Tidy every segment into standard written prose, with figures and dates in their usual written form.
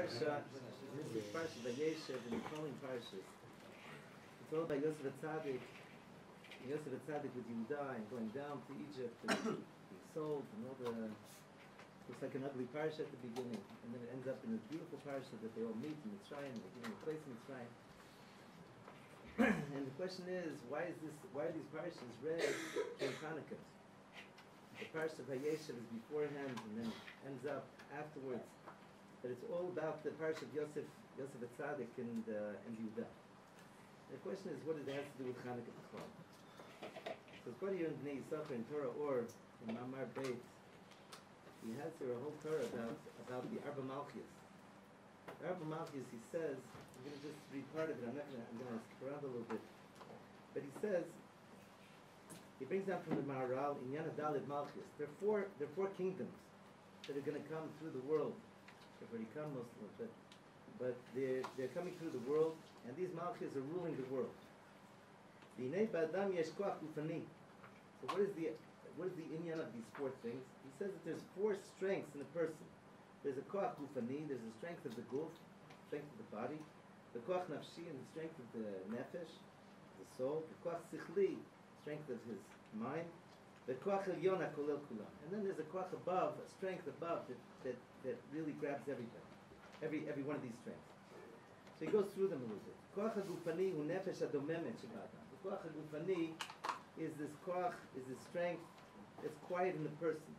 parsha, this is parsha Vayeshev and the following parshas. It's all about Yosef Atzadik, Yosef Atzadik with Yehuda and going down to Egypt and being sold and all the. Looks like an ugly parsha at the beginning, and then it ends up in this beautiful parsha that they all meet in Mitzrayim, they give them a place in Mitzrayim. And the question is, why are these parshas read during Hanukkah? The parsha of Vayeshev is beforehand and then ends up afterwards. But it's all about the parsha of Yosef Atzadik and Yehuda. The question is, what does it have to do with Hanukkah? So it's here in Bnei Yisachar in Torah or in Mamar Beit. He has here a whole Torah about the Arba Malchus. The Arba Malchus, he says, I'm going to just read part of it, I'm going to skip around a little bit. But he says, he brings down from the Maharal in Yana Dalid Malchus. There are four kingdoms that are going to come through the world. They've already come most of them, but they're coming through the world, and these Malchus are ruling the world. So what is the inyan of these four things? He says that there's four strengths in a person. There's a koach gufani, there's the strength of the guf, strength of the body, the koach nafshi, and the strength of the nefesh, the soul, the koach sichli, strength of his mind, the koach elyon hakolel kulam, and then there's a koach above, a strength above that really grabs everything, every one of these strengths. So he goes through them a little bit. Koach hagufani hu nefesh hadomemet sheba'adam. The koach hagufani is this koach, is this strength that's quiet in the person.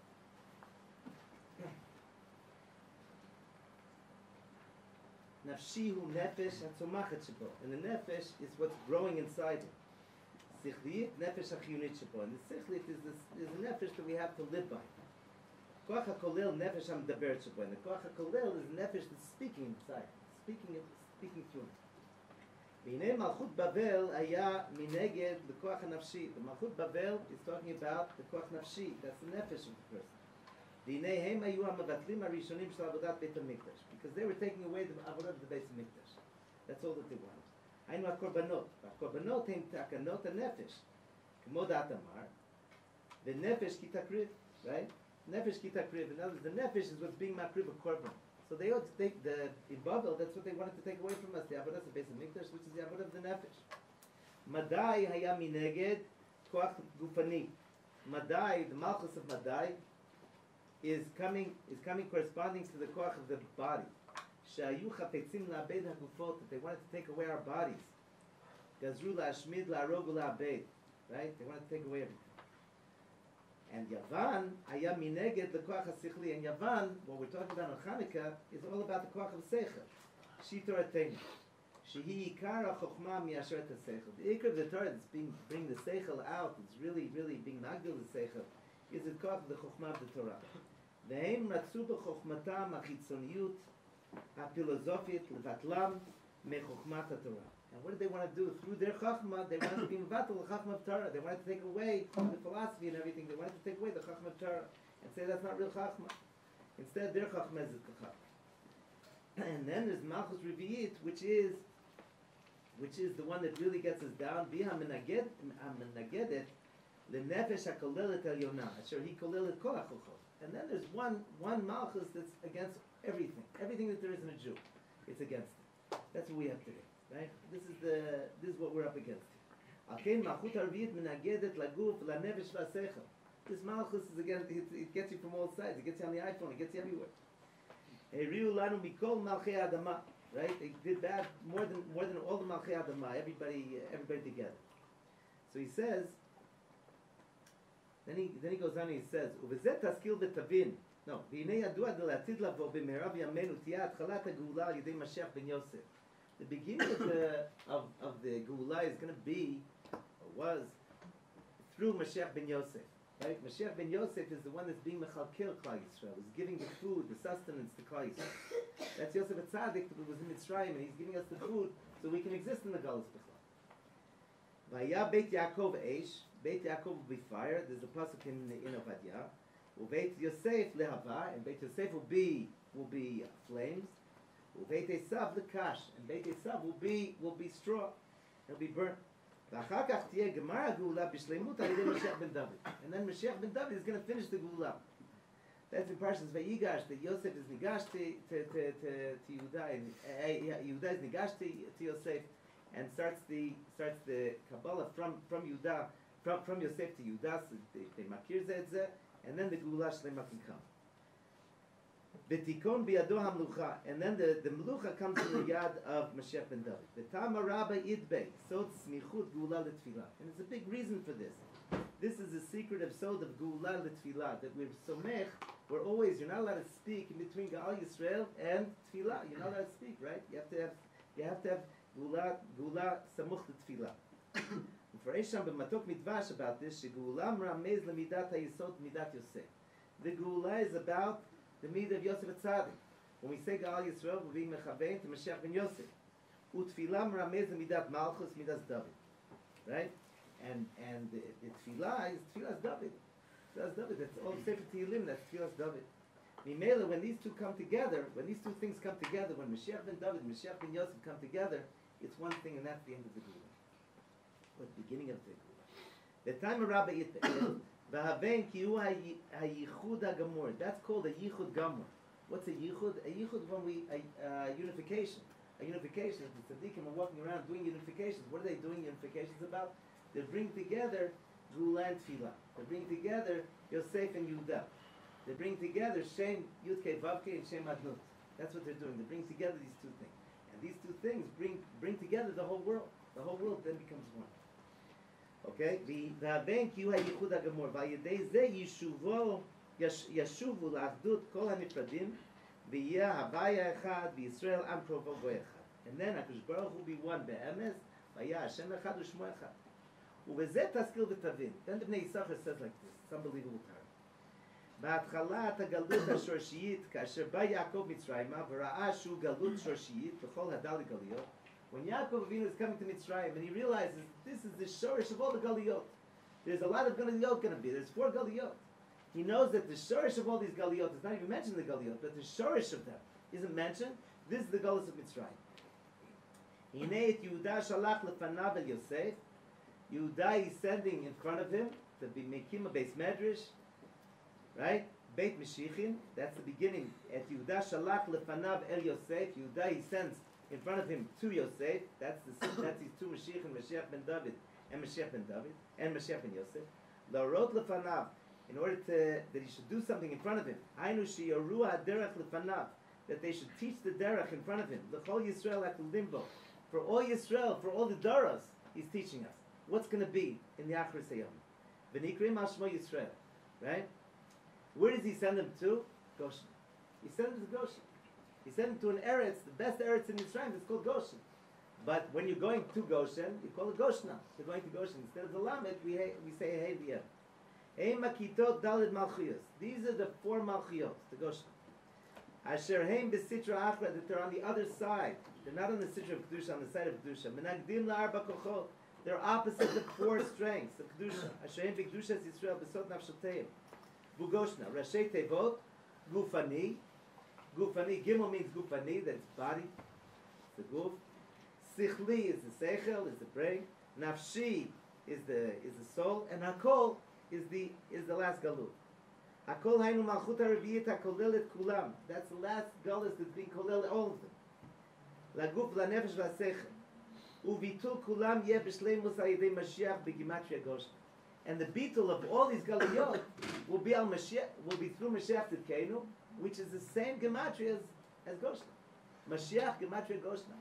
Nafshi hu nefesh hatzomachet shebo, and the nefesh is what's growing inside him. Sichliit nefesh hachiyunit shebo, and the sichliit is a nefesh that we have to live by. Koach hakolel nefesh hamdaberet shebo, and the koach hakolel is the nefesh that's speaking inside, speaking through him. V'hinei Malchut Bavel haya mineged the koach hanafshi. The Malchut Bavel is talking about the koach nafshi. That's the nefesh of the person. V'hinei hem hayu hamavatlim harishonim shel avodat Beit HaMikdash, because they were taking away the avodah of the Beit HaMikdash. That's all that they wanted. Hainu hakorbanot. Hakorbanot hem takanot hanefesh. K'mo da'at amar. The nefesh ki takriv, right? Nefesh ki takriv. In other words, the nefesh is what's being makriv of korban. So they ought to take in Babel, that's what they wanted to take away from us, the avodah of the Beit HaMikdash, which is the avodah of the nefesh. Madai haya mineged koach gufani. Madai, the malchus of Madai, is coming corresponding to the koach of the body. Shayu chapetzim la'abed hagufot, that they wanted to take away our bodies. Gazru la'ashmid la'arog la'abed, right? They wanted to take away everything. And Yavan, haya mineged the koach hasichli. And Yavan, what we're talking about on Hanukkah, is all about the koach of seichel. Shitor atenu. Shehi ikara chokhmah mi'asheret haseichel. The ikar of the Torah that's bringing the seichel out, it's really being nagdil the seichel, is the koach of the chokhmah of the Torah. Ve'hem ratzu b'chokhmatam achitzoniyut ha'filosofit levatlam mechokhmat haTorah. And what did they want to do? Through their chachma, they wanted to be mevatel the chachma of Torah. They wanted to take away the philosophy and everything. They wanted to take away the chachma of Torah and say that's not real chachma. Instead, their chachma is the chachma. And then there's Malchus Revi'it, which is the one that really gets us down. Biha menagedet lenefesh hakolelet elyona asher hi kolelet kol hachochot. And then there's one Malchus that's against everything that there is in a Jew. It's against it. That's what we have today. Right? This is what we're up against. This malchus is against, it gets you from all sides. It gets you on the iPhone. It gets you everywhere. Right? They did bad more than all the malchei adama. Everybody together. So he says. Then he goes on and he says, "Uvezet taskil v'tavin." No, v'hinei yadua delatid lavo b'merav yamenu tiyah atchalat ha'geula al yedei Mashiach ben Yosef. The beginning of the Geulah is going to be, or was, through Mashiach ben Yosef. Right? Mashiach ben Yosef is the one that's being mechalkel Klal Yisrael. He's giving the food, the sustenance to Klal Yisrael. That's Yosef Atzadik that was in Mitzrayim, and he's giving us the food so we can exist in the Galus Bechla. Vaya Beit Yaakov Eish. Beit Yaakov will be fire. There's a pasuk in Obadiah. Beit Yosef lehava, and Beit Yosef will be flames. Beit Esav lekash, and Beit Esav will be straw. It'll be burnt. And then Mashiach ben David is going to finish the Geulah. That's in Parshas Vayigash, that Yosef is Nigash to Yehuda, and Yehuda is Nigash to Yosef, and starts the Kabbalah from Yehuda, from Yosef to Yehuda, so they makir zeh, and then the Geulah Shlema can come. V'tikon biyado hamlucha, and then the melucha comes in the yad of Mashiach ben David. V'tama rabba idbei, sod smichut Geulah l'tfilah, and there's a big reason for this. This is the secret of sod of Geulah l'tfilah, that we're somech. We're always, you're not allowed to speak in between Gaal Yisrael and Tfilah. You're not allowed to speak, right? You have to have Geulah samuch Tfilah. For Esham b'matok midvash about this, Geulah ramez lemidat hayisod midat Yosef. The Geulah is about the midah of Yosef Atzadik. When we say Gaal Yisrael, we're being mechavein to Mashiach ben Yosef. Utfilah ramez lemidat Malchus midas David, right? And the Tfilah is David. That's David. That's all Sefer Tehillim. That's Tfilas David. Mimela, when these two come together, when these two things come together, when Mashiach ben David, Mashiach ben Yosef come together, it's one thing, and that's the end of the Geulah. Or the beginning of the Geulah. The time of Rabbi Yitzchak, v'havein ki hu hayichud hagamor. That's called a yichud gamor. What's a yichud? A yichud when unification. A unification. The tzaddikim are walking around doing unifications. What are they doing unifications about? They bring together Geulah and Tfilah. They bring together Yosef and Yehuda. They bring together Shem Yudke Vavke and Shem Adnut. That's what they're doing. They bring together these two things. And these two things bring together the whole world. The whole world then becomes one. Okay? V'haben ki hu hayichud hagamor. V'ayedei zeh yashuvu la'achdut kol hanifradim v'yeh havaya echad v'Yisrael am provo go echad. And then HaKadosh Baruch Hu be one be'emes v'yeh Hashem echad u'shmo echad. Then the Bnei Yisachar says like this. It's unbelievable time. בהתחלת הגלות השורשית, כאשר בא יעקב מצרימה וראה שהוא גלות שורשית בכל הדל הגליות, when Yaakov Avinu is coming to Mitzrayim and he realizes this is the shorish of all the galiyot. There's a lot of galiyot going to be. There's 4 galiyot. He knows that the shorish of all these galiyot is not even mentioned in the galiyot, but the shorish of them isn't mentioned. This is the galus of Mitzrayim. Hinei et Yehuda shalach lefanav el Yosef. Yehuda is sending in front of him to be making a base medrash, right? Beit Meshichin, that's the beginning. At Yehuda shalach lefanav el Yosef. Yehuda he sends in front of him to Yosef. That's his two Meshichin, Mashiach ben David and Mashiach ben David and Mashiach ben Yosef. La'orot lefanav, in order that he should do something in front of him. Hainu sheyoru haderech lefanav, that they should teach the derech in front of him. L'chol Yisrael limbo, for all Yisrael, for all the daras, he's teaching us what's going to be in the Achris Hayom. V'nikrim al Shmo Yisrael, right? Where does he send them to? Goshen. He sent them to Goshen. He sent them to an eretz, the best eretz in Mitzrayim. It's called Goshen. But when you're going to Goshen, you call it Goshna. You're going to Goshen. Instead of the Lamed, we say Hey V'yeh. Hey Makitot Daled Malchiyos. These are the 4 Malchiyot, the Goshen. Asher Heim B'Sitra Achra, that they're on the other side. They're not on the Sitra of Kedusha, on the side of Kedusha. Menagdim La'arba Kochot. They're opposite the 4 strengths of Kedusha. Asher Heim B'Kedusha Yisrael B'Sot Nafshoteim. Bugoshna. Rashi Tevot, Gufani. Gufani, Gimel means Gufani, that's body. It's the Guf. Sichli is the Seichel, is the brain. Nafshi is the soul. And Hakol is the last Galut. Hakol Hainu Malchut HaReviyit HaKolelet Kulam. That's the last Galus that's being kolel all of them. Laguf, Lanefesh, Vaseichel. Uvitul Kulam Yeh B'Shleimus HaYidei Mashiach B'Gimatria Goshen. And the beetle of all these galiyot will be al Mashiach, will be through Mashiach Tzidkeinu, which is the same gematria as Goshen. Mashiach gematria Goshen.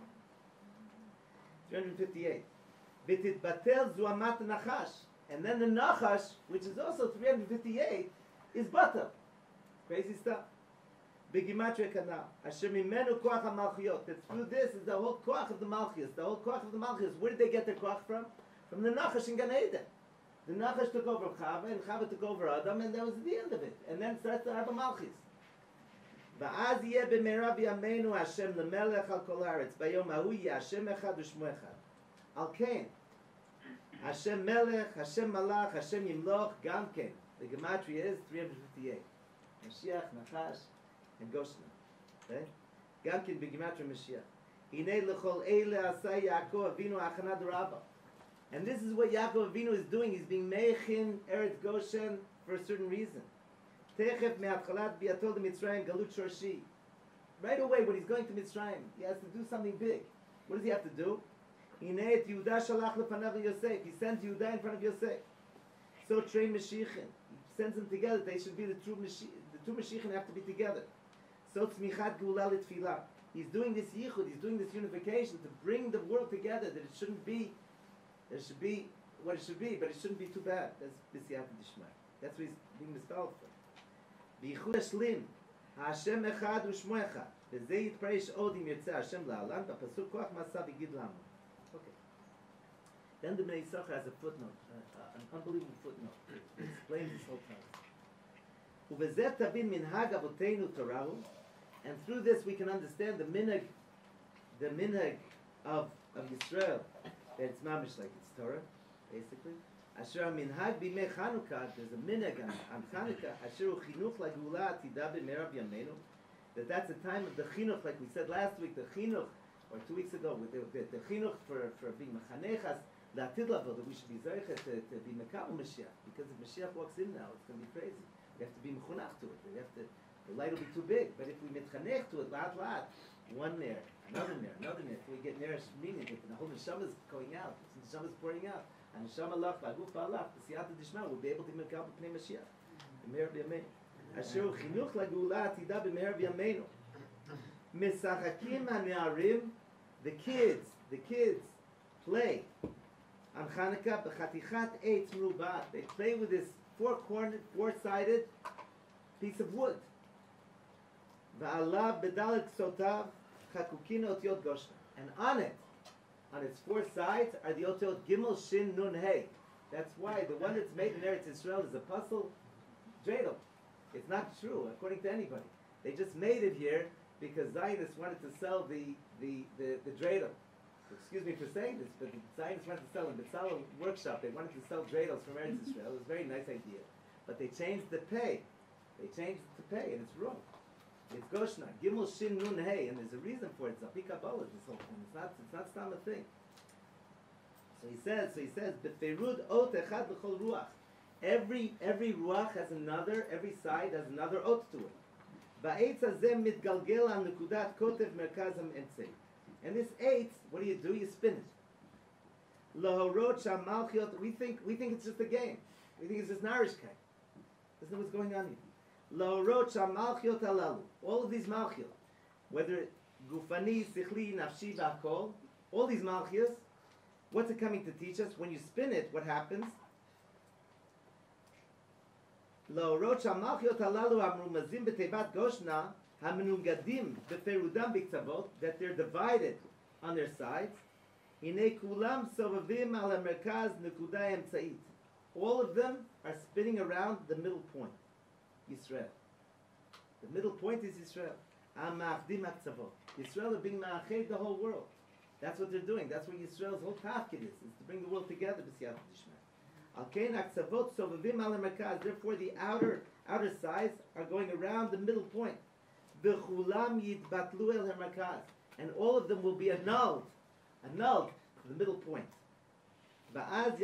358. V'titbatel zuamat nachash, and then the nachash, which is also 358, is butter. Crazy stuff. B'gematria kanal. Asher mimenu koach ha-malchiyot. That through this is the whole koach of the malchiyos. The whole koach of the malchiyos. Where did they get their koach from? From the nachash in Gan Eden. The Nachash took over Chava, and Chava took over Adam, and that was the end of it. And then starts the Arba Malchis. Va'az yeh b'meira b'yameinu Hashem lemelech al kol haaretz. Bayom hahu yeh Hashem echad u'shmo echad. Al ken. Hashem melech, Hashem malach, Hashem yimloch, gam ken. The gematria is 358. Mashiach, Nachash, and Goshna. Okay? Gam ken b'gematria Mashiach. Hinei lechol eile asay Yaakov Avinu achanad rabba. And this is what Yaakov Avinu is doing. He's being meichin Eretz Goshen for a certain reason. Techef me'atchalat bi'atol Mitzrayim galut shorshi. Right away, when he's going to Mitzrayim, he has to do something big. What does he have to do? Hinei et Yehuda shalach lefanav Yosef. He sends Yehuda in front of Yosef. So train Mashiachin. He sends them together. They should be the two Mashiachin have to be together. So tzmichat geula litfilah. He's doing this yichud. He's doing this unification to bring the world together. That it shouldn't be. There should be what it should be, but it shouldn't be too bad. That's b'siyata d'shmai. That's what he's being misspelled for. B'yichud hashlim. Hashem echad u'shmo echad. V'zeh yitparesh od im yirtzeh Hashem la'alam. B'pasuk koach ma'asav yigid lamo. Okay. Then the Bnei Yisachar has a footnote, an unbelievable footnote. It explains this whole time. U'v'zeh tavin minhag avoteinu torahu. And through this we can understand the minhag of Yisrael. That it's mamish like it's Torah, basically. Asher minhag b'mei Chanukah, there's a minhag on Chanukah. Asher hu chinuch lagula atida b'merav yameinu. That's the time of the chinuch, like we said last week. The chinuch, or 2 weeks ago, with the chinuch for being mechanechas la'atid lavo, that we should be zeichet to be mekabel Mashiach, because if Mashiach walks in now, it's going to be crazy. We have to be mechunach to it. The light will be too big. But if we mitchanech to it, lat, one there, another there, till we get nearest meaning, if the whole neshama is going out, the neshama is pouring out, and neshama lach, v'aguf ba'alach, b'siyata d'shma, we'll be able to mekabel pnei Mashiach. B'meir b'yameinu. Asher hu chinuch lagula atida b'meir b'yameinu. Misachakim ha'ne'arim, the kids play on Chanukah b'chatichat eitz merubat. They play with this four-sided piece of wood. Va'alav bedalet ksotav chakukin otiyot goshna. And on its four sides, are the otiyot gimel, shin, nun, hey. That's why the one that's made in Eretz Yisrael is a puzzle dreidel. It's not true, according to anybody. They just made it here because Zionists wanted to sell the dreidel. Excuse me for saying this, but the Zionists wanted to sell in B'Tzalel workshop. They wanted to sell dreidels from Eretz Yisrael. It was a very nice idea, but they changed the pay. They changed it to pay, and it's wrong. It's Goshna, Gimel Shin Nun Hey, and there's a reason for it. It's a Kabbalah, this whole thing. It's not stam a thing. So he says, B'ferud ot echad l'chol ruach. Every ruach has another, every side has another ot to it. Ba'etz hazeh mitgalgel al nekudat kotev merkaz ha'emtzei. And this eitz, what do? You spin it. Lahorot shamalchiot. We think it's just a game. We think it's just narishkeit. That's not what's going on here. Lahorot shamalchiot halalu. All of these malchiot, whether gufani, sichli, nafshi, v'akol, all these malchios, what's it coming to teach us? When you spin it, what happens? Lahorot shamalchiot halalu amrumazim b'teivat goshna hamenugadim b'ferudam b'ktzavot, that they're divided on their sides. Hinei kulam sovavim al hamerkaz nekuda emtzait. All of them are spinning around the middle point, Yisrael. The middle point is Yisrael. Amachdim aktzavot. Yisrael are being ma'ached the whole world. That's what they're doing. That's what Yisrael's whole tafkid is to bring the world together. B'siyata d'shmai. Al kein aktzavot sovavim al hamerkaz. Therefore, the outer sides are going around the middle point. V'chulam yitbatlu el hamerkaz. And all of them will be annulled to the middle point. And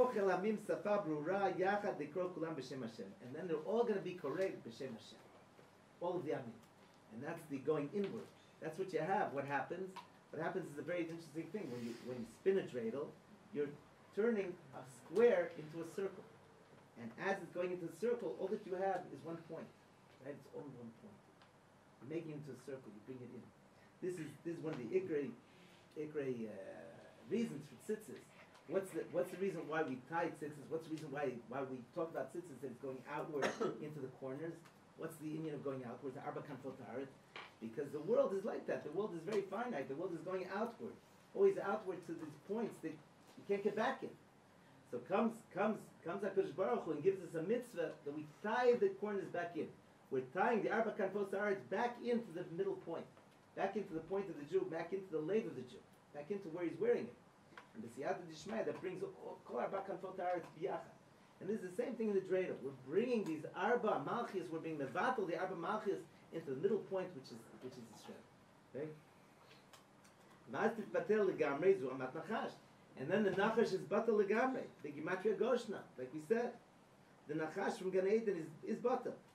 then they're all going to be correct b'shem Hashem. All of the Amim. And that's the going inward. That's what you have. What happens is a very interesting thing. When you spin a dreidel, you're turning a square into a circle. And as it's going into the circle, all that you have is one point. Right? It's only one point. You're making it into a circle. You bring it in. This is one of the ikre reasons for tzitzis. What's the reason why we tie tzitzis? What's the reason why we talk about tzitzis that it's going outward into the corners? What's the Indian of going outwards? Arba kanfot haaretz. Because the world is like that. The world is very finite. The world is going outward, always outward to these points that you can't get back in. So comes HaKadosh Baruch Hu and gives us a mitzvah that we tie the corners back in. We're tying the Arba kanfot haaretz back into the middle point, back into the point of the Jew, back into the lathe of the Jew, back into where he's wearing it. And the siyata d'shmai that brings kol arba kanfot haaretz biyachad. And this is the same thing in the dreidel. We're bringing these arba malchias, we're bringing mevatel the arba malchias into the middle point, which is Israel. Okay? V'az titbatel legamrei zu amat nachash. And then the nachash is batel legamrei. The gematria goshna, like we said. The nachash from Gan Eden is batel.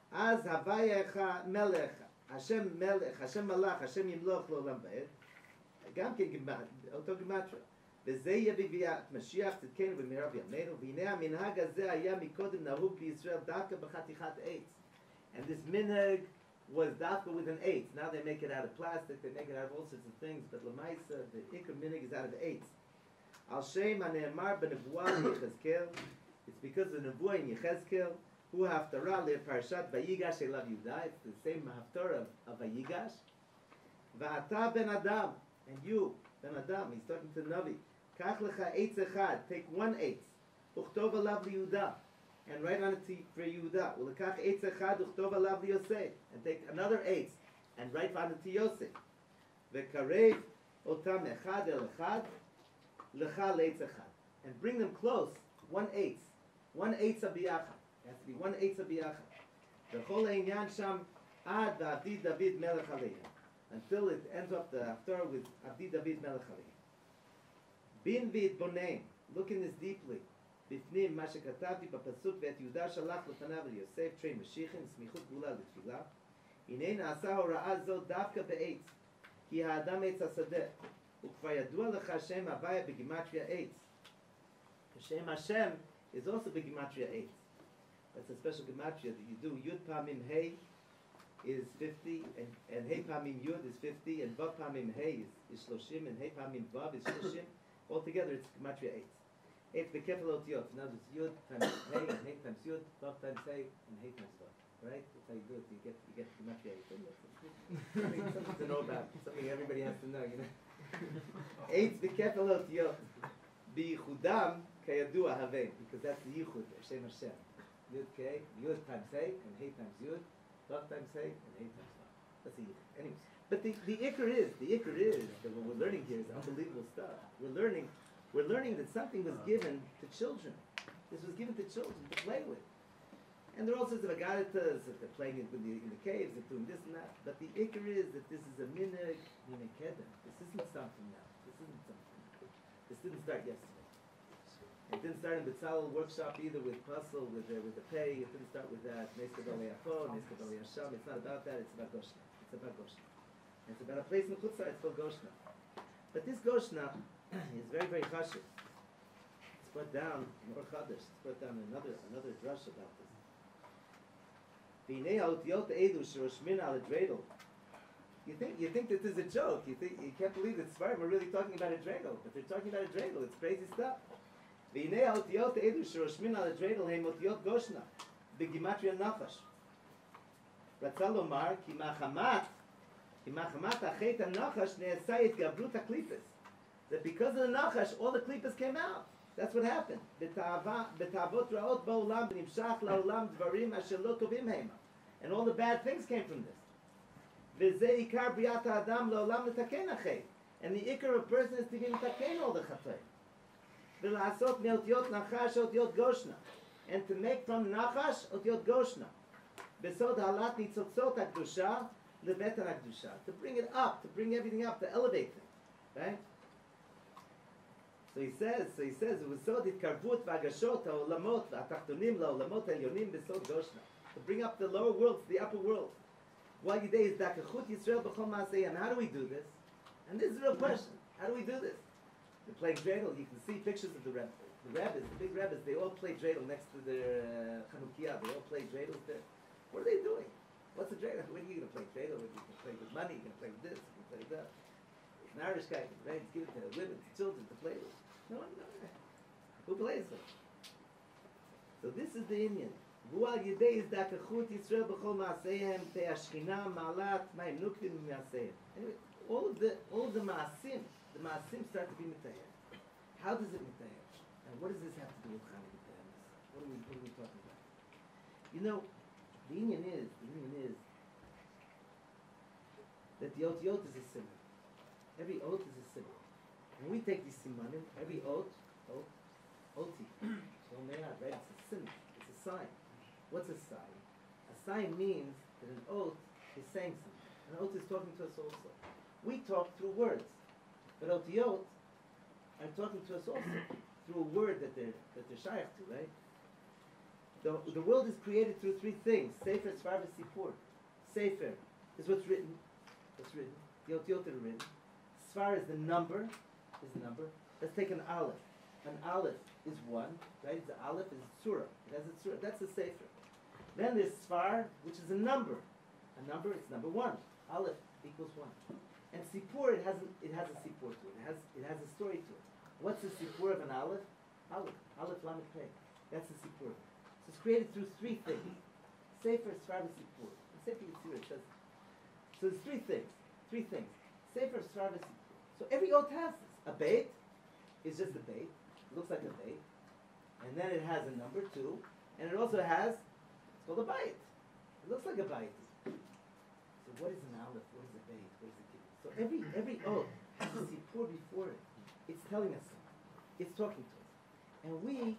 אז הווייך מלך, השם מלך, השם מלך, השם ימלוך לעולם ועד, גם כן אותו גימטריה. וזה יהיה בביאת משיח צדקנו במהרה בימינו, והנה המנהג הזה היה מקודם נהוג בישראל דווקא בחתיכת עץ. And this minhag was dafka with an eight. Now they make it out of plastic, they make it out of all sorts of things, but lemaisa, the ikr minhag is out of eight. Al shem hane'emar b'nevuah Yechezkel. It's because of the nevuah in Yechezkel, who haftarah le'parshat Vayigash elav Yehuda. It's the same haftarah of Vayigash. Va'ata ben Adam, and you, ben Adam, he's talking to the Navi. Kach lecha eitz echad, take one eitz. Uchtov alav Yehuda. And write on it for Yehuda. Ulekach eitz echad uchtov alav Yosef. And take another eitz and write on it to Yosef. Vekarev otam echad el echad lecha leitz echad. And bring them close. One eitz. One eitz abiyachad. It has to be one eitz abiyachad. V'chol ha'inyan sham ad v'avdi David melech aleihim. Until it ends up the haftarah with Avdi David melech aleihim. Bin v'it boneim. Look in this deeply. בפנים מה שכתבתי בפסוק ואת יהודה שלח לפניו אל יוסף תרי משיחים סמיכות גאולה לתפילה הנה נעשה הוראה זו דווקא בעץ כי האדם עץ השדה וכבר ידוע לך שם הוויה בגימטריה עץ השם השם is also בגימטריה עץ. That's a special gematria that you do. Yud pamim hey is 50 and hey pamim yud is 50 and vav pamim hey is 30 and hey pamim vav is 30. Altogether it's gematria 8. It's the kefil otiyot. Now it's yud times hey and hey times yud, vav times hey and hey times vav. Right? That's how you do it. You get gematria 8. Something to know about. Something everybody has to know. You know. 8 the kefil otiyot. Bichudam kayadua havein because that's the yichud Hashem Hashem. Yud K, Yud times hey and hey times yud, vav times hey and hey times vav. That's the yichud. Anyways, but the ikr is that what we're learning here is unbelievable stuff. We're learning that something was given to children. This was given to children to play with. And there are all sorts of agaritas that they're playing it in the caves, they're doing this and that. But the ikr is that this is a minhag kedem. This isn't something now. This didn't start yesterday. It didn't start in B'Tzalel workshop either with puzzle, with the pay. It didn't start with that. Neskabel Yachon, Neskabel Yasham. It's not about that. It's about Goshna. It's about Goshna. And it's about a place in the Chutzah. It's called Goshna. But this Goshna is very, very chashuv. It's put down in Or Chadash. It's put down another drush about this. V'nei ha'otiyot edu sheroshmin al dreidel. You think that this is a joke. You can't believe that Svarim are really talking about a dreidel, but they're talking about a dreidel. It's crazy stuff. V'nei ha'otiyot edu sheroshmin al dreidel heim otiyot goshna b'gimatria nachash. Ratzal lomar ki machamat achet ha'nachash ne'asay itgabrut ha'klipes. That because of the nachash, all the klippas came out. That's what happened. B'tavot ra'ot ba'olam v'nimshach la'olam dvarim asher lo tovim heima. And all the bad things came from this. V'zeh ikar briat ha'adam la'olam l'taken achet. And the ikar of a person is to be l'taken all the chatay. V'la'asot me'otiyot nachash otiyot goshna. And to make from nachash otiyot goshna. B'sod halat nitzotzot ha'kedusha lebetan ha'kedusha. To bring it up, to bring everything up, to elevate things. Right? So he says, it was so that karvut v'agashot ha'olamot v'atachtonim la'olamot ha'yonim b'sod goshna. To bring up the lower world to the upper world. While Yidei is dakachut Yisrael b'chol ma'aseyam. How do we do this? And this is a real question. How do we do this? They're playing dreidel. You can see pictures of the rabbis. The big rabbis, they all play dreidel next to their Chanukiah. They all play dreidel there. What are they doing? What's the dreidel? When are you going to play dreidel? You can play with money. You can play with this. You can play with that. An Irish guy, right? It's given to women, to children to play with. No. Who plays them? So this is the Indian. Vual Yidei is dakachut Yisrael b'chol ma'aseihem te'ashchina ma'alat ma'im nukvim ma'aseihem. Anyway, all of the ma'asim start to be mitayeh. How does it mitayeh? And what does this have to do with Chanukah? What are we talking about? You know, the Indian is that the otiyot is a symbol. Every oath is a symbol. When we take these simanim, every oath, oti, right? It's a symbol. It's a sign. What's a sign? A sign means that an oath is saying something. An oath is talking to us also. We talk through words, but otiyot are talking to us also through a word that they're shaykh to, right? The world is created through three things. Sefer, Sfar, Sipur. Sefer is what's written. What's written. The Otiot are written. Sfar is the number. Let's take an Aleph. An Aleph is one, right? The Aleph is a surah. It has a surah. That's a Sefer. Then there's Sfar, which is a number. A number is number one. Aleph equals one. And Sipur, it has a Sipur to it. It has a story to it. What's the Sipur of an Aleph? Aleph Lamed Pei. That's the Sipur. So it's created through three things. Sefer, Sfar, Sipur. And Sefer Yitzhak, it says. So there's three things. Sefer, Sfar, Sipur. So every oath has this. A bait is just a bait. It looks like a bait. And then it has a number 2. And it also has, it's called a bite. It looks like a bite. So what is an aleph? What is a bait? What is a kid? So every oath has a sipur before it. It's telling us something. It's talking to us. And we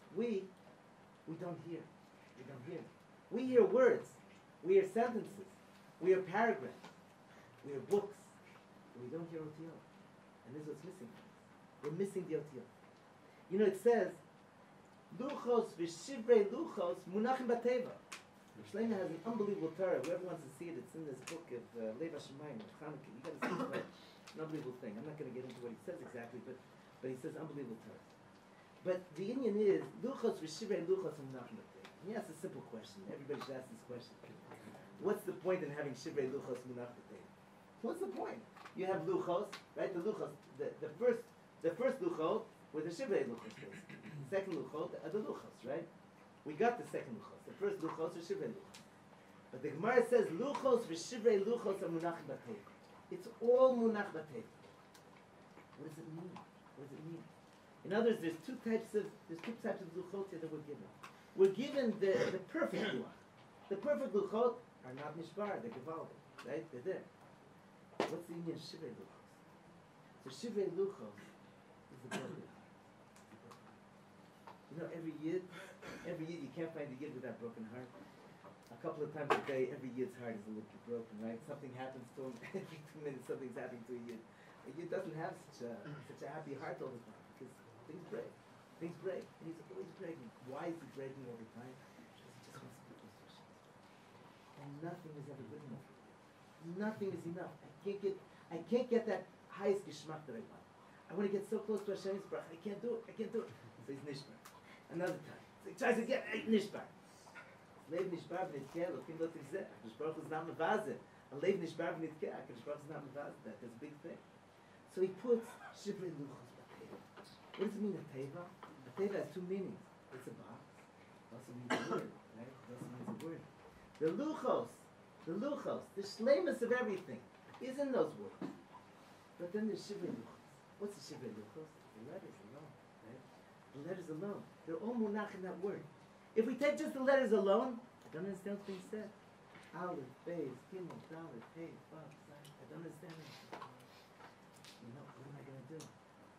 don't hear. We don't hear. We hear words. We hear sentences. We hear paragraphs. We hear books. But we don't hear OTO. And this is what's missing. We're missing the OTO. You know, it says, Luchos v'shivrei luchos munachim b'teva. Shlomo has an unbelievable Torah. Whoever wants to see it, it's in this book of Lev HaShemayim, of Chanukah. You got to see it. An unbelievable thing. I'm not going to get into what he says exactly, but he says unbelievable Torah. But the Indian is, Luchos v'shivrei luchos munachim b'teva. He asks a simple question. Everybody should ask this question. What's the point in having shivrei luchos munachim b'teva? What's the point? You have luchos, right? The luchos, the first luchot were the shivrei luchos, basically. The second luchot are the luchos, right? We got the second luchos. The first luchos are shivrei luchos. But the Gemara says luchos v'shivrei luchos are munach b'teva. It's all munach b'teva. What does it mean? What does it mean? In other words, there's two types of luchot here that we're given. We're given the perfect luch. The perfect luchot are not mishbar, they're gevaldik, right? They're there. What's the meaning of shivrei luchos? So shivrei luchos is the broken heart. You know, every yid you can't find a yid with that broken heart. A couple of times a day, every yid's heart is a little bit broken, right? Something happens to him, every 2 minutes something's happening to a yid. A yid doesn't have such a happy heart all the time, because things break. Things break, and he's always breaking. Why is he breaking all the time? Because he just wants to be close to Hashem. And nothing is ever good enough. Nothing is enough. I can't get that highest geschmack that I want. I want to get so close to Hashem's bracha. I can't do it. So he's nishbar. Another time. So he tries again. Nishbar. Lev nishbar v'nitkeh. Lokim lo tivzeh. HaKadosh Baruch Hu is not mevazeh. A lev nishbar v'nitkeh. HaKadosh Baruch Hu is not mevazeh. That's a big thing. So he puts shivrei luchos b'teva. What does it mean, a teva? A teva has 2 meanings. It's a box. It also means a word. Right? It also means a word. The luchos, the shleimus of everything, is in those words. But then there's shivrei luchos. What's the shivrei luchos? The letters alone, right? The letters alone. They're all munach in that word. If we take just the letters alone, I don't understand what's being said. Aleph, Beis, Gimel, Dalet, Hey, Vav, Zayin. I don't understand it. You know, what am I going to do?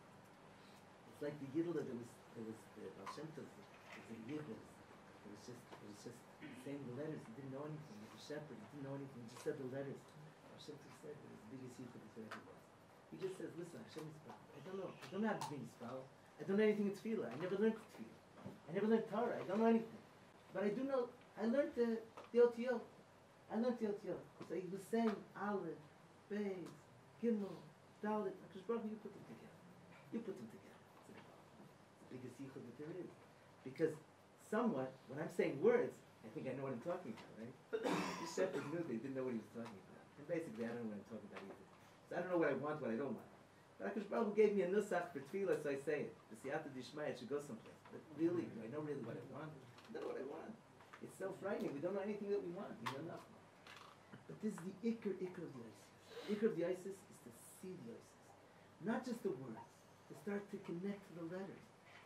It's like the Yidl that was the Baal Shem Tov, it was a Yidl. It was just saying the letters. He didn't know anything. He was a shepherd. He didn't know anything. He just said the letters. Hashem said that it's the biggest yichud that there ever was. He just says, listen, Hashem is Baal. I don't know how to be Baal. I don't know anything in Tefillah. I never learned Tefillah. I never learned Torah. I don't know anything. But I do know, I learned the OTO. So he was saying, Aleph, Beis, Gimel, Dalet. HaKadosh Baruch Hu, you put them together. It's the biggest yichud that there is. Because somewhat, when I'm saying words, I think I know what I'm talking about, right? The shepherd knew they didn't know what he was talking about. And basically, I don't know what I'm talking about either. So I don't know what I want, what I don't want. But HaKadosh Baruch Hu gave me a nusach for tefillah, so I say it. The siyata d'ishmaya, it should go someplace. But really, do I know really what I want? I don't know what I want. It's so frightening. We don't know anything that we want. We know nothing. But this is the ikr of the ISIS. Ikr of the ISIS is to see the ISIS. Not just the words. To start to connect to the letters.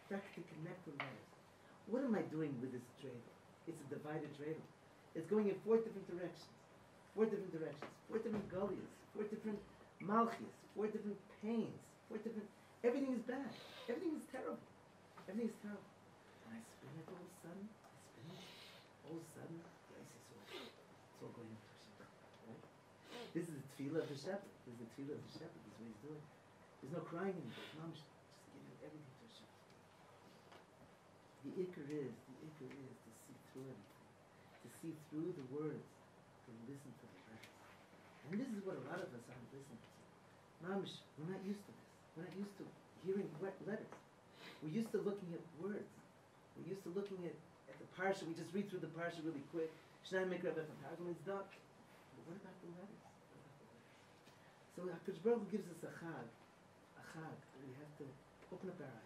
What am I doing with this dreidel? It's a divided dreidel. It's going in 4 different directions. 4 different gullies. 4 different malchis. 4 different pains. 4 different... Everything is bad. Everything is terrible. And I spin it all of a sudden. All of a sudden, the ISIS it's all going into Hashem. Right? This is the tefillah of the shepherd. This is what he's doing. There's no crying anymore. Mom, just giving everything to Hashem. The ikr is to see through everything, to see through the words, to listen to the letters. And this is what a lot of us aren't listening to. Mamish, we're not used to this. We're not used to hearing letters. We're used to looking at words. We're used to looking at the parsha. We just read through the parsha really quick. Shnai Mikra Befan Targum is done. But what about the letters? So HaKadosh Baruch Hu gives us a chag. We have to open up our eyes.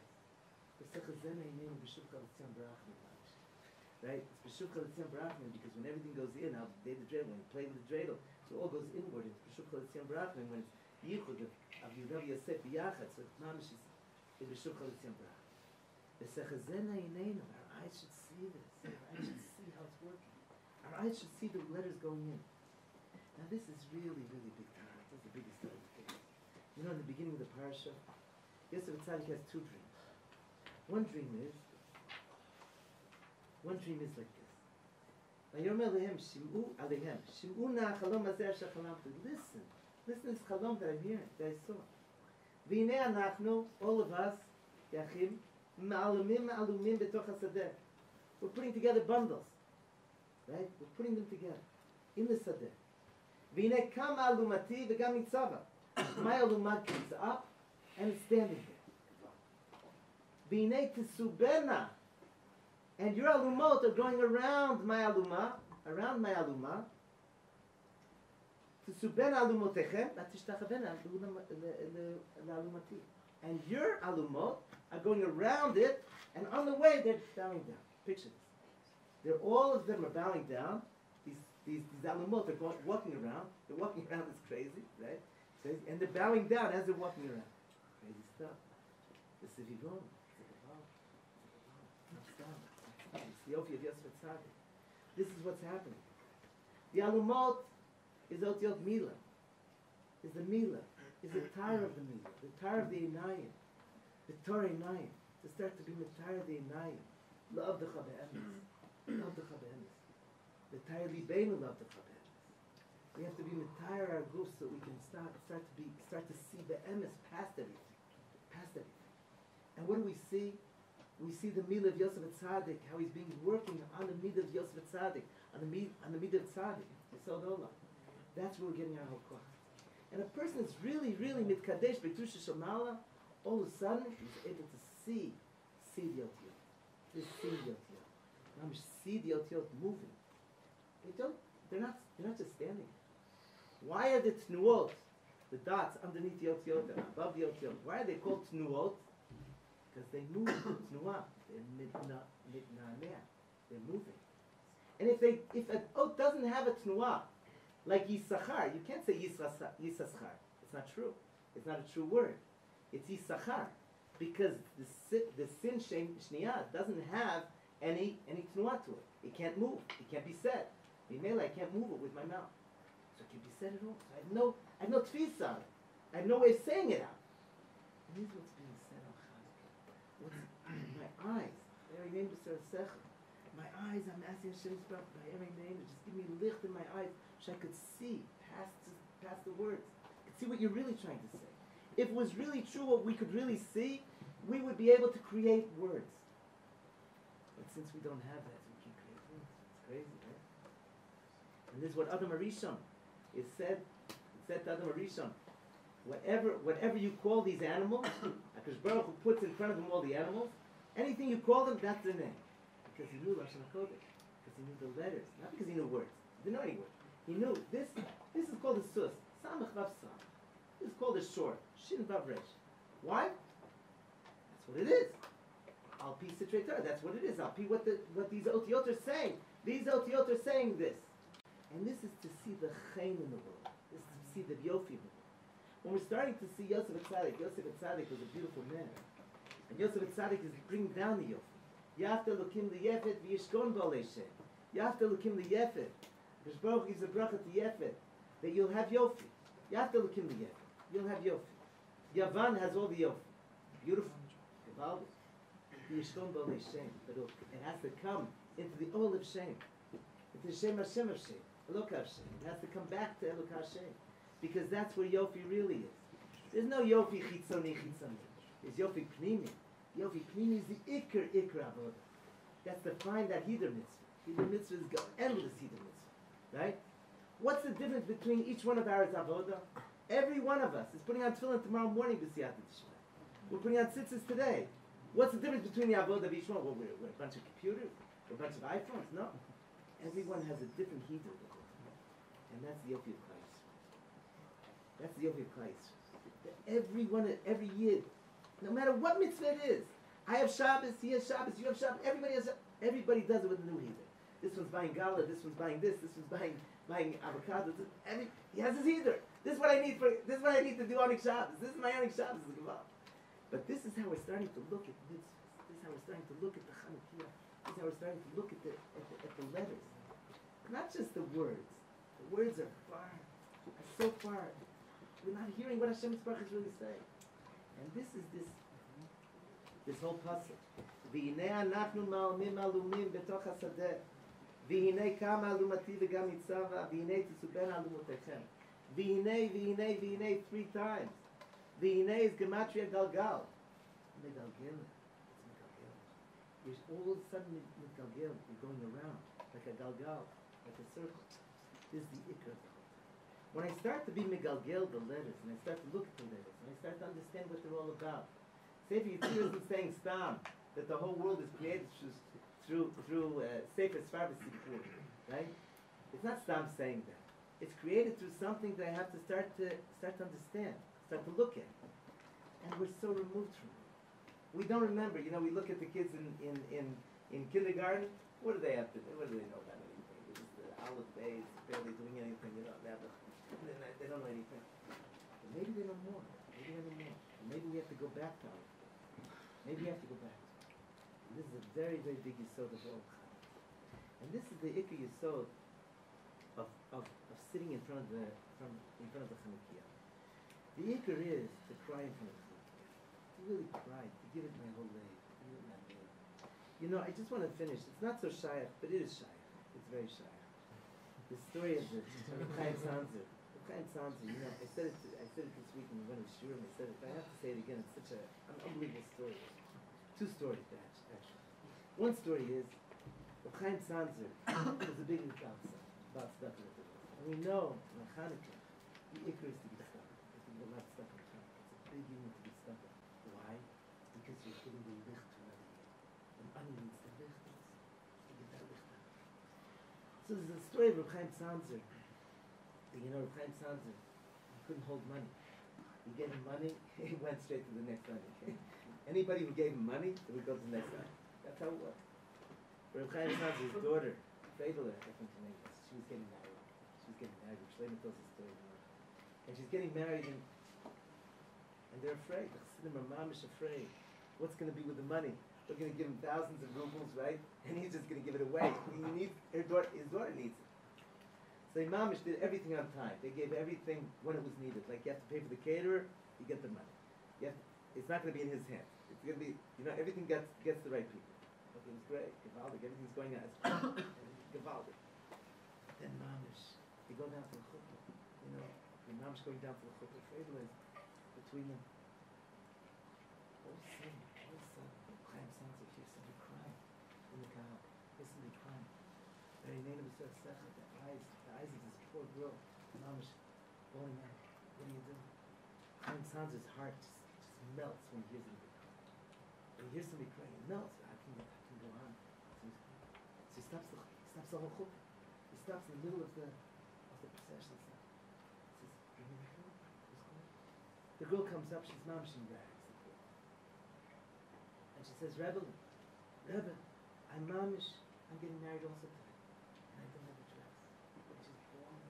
Right? It's B'shuvcha L'tzion Barachmin, because when everything goes in, now the dreidel, when you play with the dreidel, so it all goes inward. It's B'shuvcha L'tzion Barachmin, when it's Yichud of Yehuda Yosef B'yachad, so it's mamish is B'shuvcha L'tzion Barachmin. B'sechazena Yineinu, our eyes should see this. Our eyes should see how it's working. Our eyes should see the letters going in. Now this is really, really big time. This is the biggest time of things. You know, in the beginning of the parasha, Yosef Atzadik has two dreams. One dream is like this. Vayomer lehem shim'u alehem. Shim'u na chalom hazeh asher chalamtu. Listen to this chalom that I'm hearing, that I saw. V'hinei anachnu, all of us, yachim, ma'alumim betoch hasadeh. We're putting together bundles, right? We're putting them together in the sadeh. V'hinei kam alumati v'gam nitzava. My alumah comes up and it's standing there. V'hinei tisubena. And your alumot are going around my alumah. Tisubena alumotechem, v'tishtachavena alumati. And your alumot are going around it, and on the way they're bowing down. Picture this. All of them are bowing down. These alumot are walking around. They're walking around. It's crazy, right? Crazy. And they're bowing down as they're walking around. Crazy stuff. The Sivigon. It's the Yofi of Yosef Atzadik. This is what's happening. The alumot is Otiot Mila. Is the Mila. Is the Tar of the Mila. The Tar of the Einayim. The Torah Einayim. To start to be the Tar of the Einayim. Love the Chabe'emes. Love the Chabe'emes. The Tar Libeinu love the Chabe'emes. We have to be Mitayar our guf so we can start to see the emes past everything. And what do we see? We see the Milah of Yosef Atzadik, how he's being working on the Milah of Yosef Atzadik, on the Milah of Tzadik, Yesod Olam. That's where we're getting our whole koch. And a person that's really, really mitkadesh b'kedusha shomala, all of a sudden he's able to see the otiyot. Just see the otiyot. Now see the otiyot moving. They're not just standing. Why are the tnuot, the dots underneath the otiyot, above the otiyot? Why are they called tnuot? Because they move, tnuah. They're moving. And if an oath doesn't have a tnuah, like Yisachar, you can't say Yisachar. It's not true. It's not a true word. It's Yisachar. Because the sin shniyah doesn't have any tnuah to it. It can't move. It can't be said. I can't move it with my mouth. So it can't be said at all. So I have no tfisa. I have no way of saying it out. And this is what's being said on Chanukah. My eyes, my eyes, I'm asking Hashem by every name to just give me licht in my eyes so I could see past the words. I could see what you're really trying to say. If it was really true what we could really see, we would be able to create words. But since we don't have that, we can't create words. It's crazy, right? And this is what Adam Arishon is said. It said to Adam Arishon, whatever you call these animals, HaKadosh Baruch Hu puts in front of them all the animals, anything you call them, that's their name. Because he knew Lashon HaKodesh. Because he knew the letters. Not because he knew words. He didn't know any words. He knew this is called a sus. Samach Vav Sam. This is called a short. Shin Vav Resh. Why? That's what it is. Al Pi Sitrei Torah. That's what it is. Al Pi what these otiyot are saying. These otiyot are saying this. And this is to see the chen in the world. This is to see the yofi in the world. When we're starting to see Yosef Atzadik was a beautiful man. And Yosef Atzadik is bringing down the yofi. Yafta Lukim Liyefet v'yishkon b'olei Shem. Yafta Lukim Liyefet. Because Baruch gives a bracha to Yefet that you'll have yofi. Yafta Lukim Liyefet. You'll have yofi. Yavan has all the yofi. Beautiful. Gevaldik. V'yishkon b'olei Shem. But it has to come into the Ol of Shem. Into the Shem Hashem of Shem. Elok Hashem. It has to come back to Elok Hashem. Because that's where yofi really is. There's no yofi chitzoni. There's yofi pnimi. Yofi Pnimi is the Iker Avodah. That's to find that Hider Mitzvah. Hiddur mitzvahs go endless hiddur mitzvah, right? What's the difference between each one of our avodah? Every one of us is putting on tefillin tomorrow morning b'siyata d'shmai. We're putting on tzitzis today. What's the difference between the avodah of each one? Well, we're a bunch of computers, we're a bunch of iPhones. No, everyone has a different hiddur, and that's the yofi of Christ. That's the yofi of Christ. Every year, no matter what mitzvah it is, I have Shabbos, he has Shabbos, you have Shabbos. Everybody does it with a new hiddur. This one's buying gala, this one's buying this, this one's buying avocado. He has his hiddur. This is what I need to do on Shabbos. This is my Onik Shabbos. But this is how we're starting to look at mitzvahs. This is how we're starting to look at the Chanukiah. This is how we're starting to look at the letters. Not just the words. The words are so far. We're not hearing what Hashem Yisbarach is really saying. And this is this whole pasuk. V'hinei anachnu ma'almim alumim betoch hasadeh. V'hinei kama alumati v'gam nitzava. V'hinei tisubena alumotechem. V'hinei 3 times. V'hinei is gematria galgal. Megalgel. It's megalgel. You're all of a sudden megalgel. You're going around like a galgal, like a circle. This is the ikar of the whole thing. When I start to be megalgel the letters, and I start to look at the letters, and I start to understand what they're all about. Sefer Yetzirah isn't saying stam that the whole world is created through Sefer Sfar v'Sipur, right? It's not stam saying that. It's created through something that I have to start to understand, start to look at. And we're so removed from it. We don't remember. You know, we look at the kids in kindergarten. What do they have to do? What do they know about anything? It's just the olive days, barely doing anything. You know, they don't know anything. But maybe they know more. Maybe we have to go back to it. Maybe we have to go back to it. And this is a very, very big yesod of all. And this is the ikar yesod of sitting in front of the Chanukiah. The ikar is to cry in front of the Chanukiah. To really cry, to give it my whole life. You know, I just want to finish. It's not so shaykh, but it is shaykh. It's very shaykh. The story of the Chaim Sanzer. The Chaim Sanzer, you know, I said it this week when we went to Shurim. I said it, but I have to say it again. It's such an unbelievable story. 2 stories, actually. One story is, the Chaim Sanzer was a big Mikabsa about stuff in the world. And we know, in Hanukkah, the ikar is to be stuck. There's to be a lot of stuff in Hanukkah. It's a big unit to be stuck in. Why? Because you're giving the licht to another year. And Ani needs the licht. To get that licht out. So there's a story of Reb Chaim Sanzer. You know, Reb Chaim Sanzer, he couldn't hold money. You gave him money, he went straight to the next money. Anybody who gave him money, he would go to the next money. That's how it worked. Reb Chaim Sanzer's daughter, Fadela, I think her name was, she was getting married. Shlomo tells the story. And she's getting married, and they're afraid. The Chassidim are mamish afraid. What's going to be with the money? We're going to give him thousands of rubles, right? And he's just going to give it away. His daughter needs it. So the mamish did everything on time. They gave everything when it was needed. Like you have to pay for the caterer, you get the money. It's not going to be in his hands. It's going to be, everything gets the right people. Okay, it was great. Gavaldik, everything's going on. Gavaldik. Then mamish, they go down to the chuppah. The mamish going down to the chuppah. Fadel is between them. All of a sudden, Chaim Sanzer hears somebody crying in the kahal. Hears somebody crying. Very name of the eyes of this poor girl. Mamish falling out. What do you do? Chaim Sanzer's heart just melts when he hears somebody crying. When he hears somebody crying, it melts. I can go on. So he stops the whole chuppah. He stops in the middle of the procession. He says, "Bring me the girl." The girl comes up. She's mamish in rags. And she says, Rebbe, I'm mamish. I'm getting married also tonight, and I don't have a dress. And she's bawling.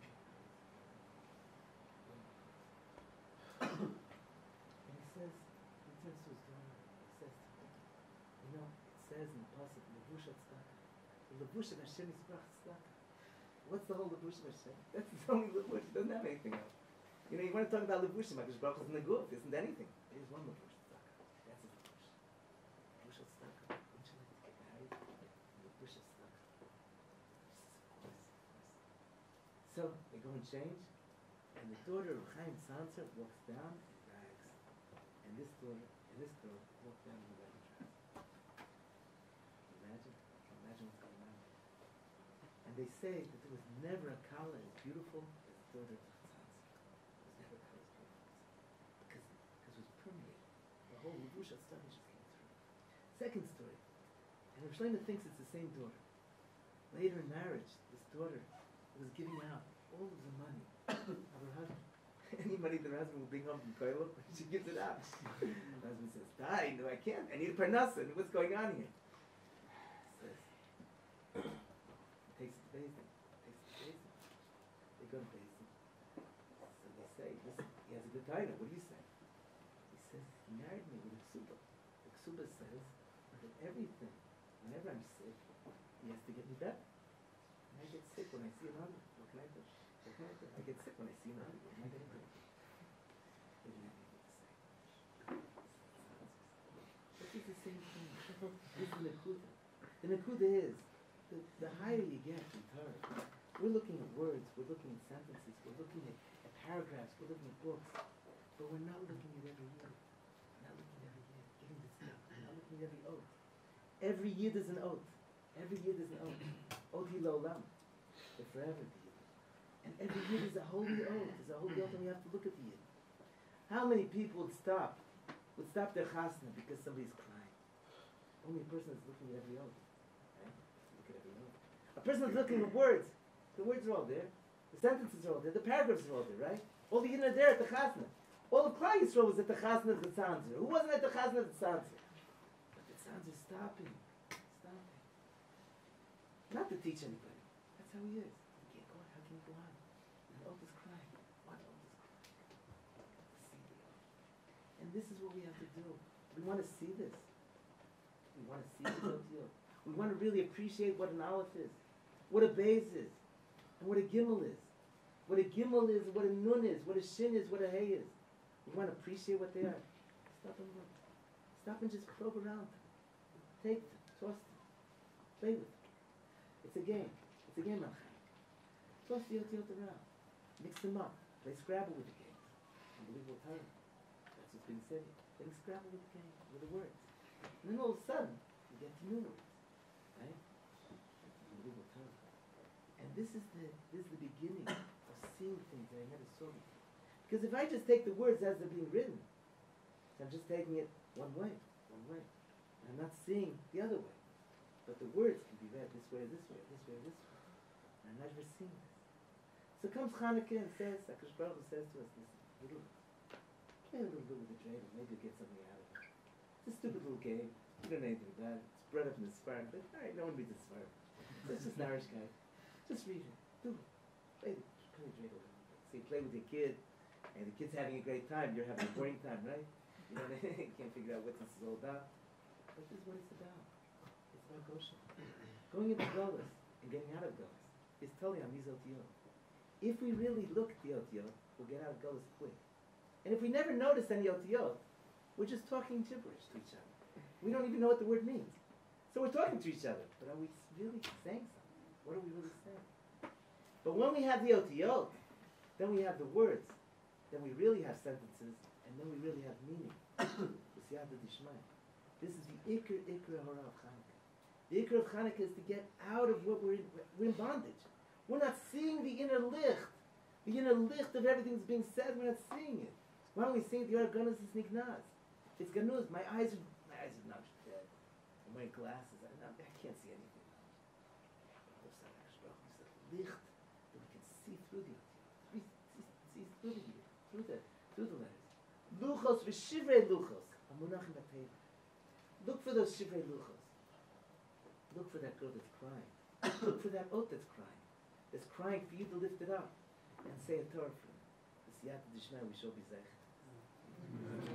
And he turns to his daughter. He says to her, it says in the pasuk, "Levush tzedakah." The levush of Hashem Yisbarach tzedakah. What's the whole levush of Hashem? That's his only levush. It doesn't have anything else. You want to talk about levushim? Hakadosh Baruch Hu isn't a goof. Isn't anything. There's one levush tzedakah. That's his levush. Levush of tzedakah. Wouldn't you like to get married? Levush of tzedakah. Of course. So they go and change, and the daughter of Chaim Sanzer walks down in rags, and this daughter and this girl walk down in the wedding dress. Imagine what's going on. they say that there was never a Kala as beautiful as the daughter of Chatzanski. There was never a Kala as beautiful because it was permeated. The whole Levusha study just came through. Second story. And Rav Shlomo thinks it's the same daughter. Later in marriage, this daughter was giving out all of the money of her husband. Any money that her husband will bring home from Koilo, she gives it out. Her husband says, "Die, no, I can't. I need a parnasa. What's going on here?" Says, takes it to Bezdin. They go to Bezdin. So they say, "Listen, he has a good taina. What do you say?" He says, "He married me with a ksuba." The ksuba says that everything, whenever I'm sick, he has to get me better. And I get sick when I see an hungry. What can I do? I get sick when I see an hungry. What am I going to do? They didn't have anything to say. But it's the same thing. This is the Nakuda. The Nakuda is, the higher you get in Torah, we're looking at words, we're looking at sentences, we're looking at paragraphs, we're looking at books, but we're not looking at every year. We're not looking at every year, getting this down. We're not looking at every oath. Every year there's an oath. Every year there's an oath. Oti Lo'olam, the forever deal. And every year there's a holy oath. There's a holy oath, and we have to look at the year. How many people would stop their chasna because somebody's crying? Only a person that's looking at every oath. Right? Look at every oath. A person that's looking at words. The words are all there. The sentences are all there. The paragraphs are all there, right? All the yidden are there at the chasna. All the Klal Yisrael was at the chasna of the Tzanzer. Who wasn't at the chasna of the Tzanzer? But the Tzanzer is stopping. Not to teach anybody. That's how he is. You can't go on. How can you go on? And the oath is crying. What oath is crying? See the oath. And this is what we have to do. We want to see this. We want to see the oath. We want to really appreciate what an aleph is, what a beis is, and what a gimel is. What a gimel is, what a nun is, what a shin is, what a hey is. We want to appreciate what they are. Stop and look. Stop and just probe around them. Take them, toss them, play with them. It's a game. It's a game, Malchai. Toss the otiyot around. Mix them up. Play Scrabble with the game. Unbelievable time. That's what's being said here. Playing Scrabble with the game, with the words. And then all of a sudden, you get to new words. Right? Unbelievable time. And this is the beginning of seeing things that I never saw before. Because if I just take the words as they're being written, I'm just taking it one way. And I'm not seeing the other way. But the words can be read this way, this way, this way, this way. And I've never seen this. So comes Hanukkah and says, HaKadosh Baruch Hu says to us, listen, play a little bit with the dreidel, maybe you'll get something out of it. It's a stupid little game. You don't know anything about it. It's brought up in the Sfarm. But all right, no one reads the Sfarm. It's just an Irish guy. Just read it. Do it. Play the dreidel. So you play with your kid, and the kid's having a great time. You're having a boring time, right? You know, you can't figure out what this is all about. But this is what it's about. Goshen. Going into Golos and getting out of Golos is totally on these otiyot. If we really look at the otiyot, we'll get out of Golos quick. And if we never notice any otiyot, we're just talking gibberish to each other. We don't even know what the word means. So we're talking to each other, but are we really saying something? What are we really saying? But when we have the otiyot, then we have the words, then we really have sentences, and then we really have meaning. This is the Ikr Hora of Chanukah. The Ikr of Chanukah is to get out of what we're in bondage. We're not seeing the inner licht of everything that's being said. We're not seeing it. Why don't we sing the Argonas is Nignaz? It's Ganuz. My eyes are not dead. I'm wearing glasses. I can't see anything. Licht that we can see through the see through the letters. Luchos v'shivrei luchos. Amunachim b'teva. Look for those shivrei luchos. Look for that girl that's crying. Look for that oat that's crying for you to lift it up and say a Torah for him. The siyata d'shmai we shall be zeichet.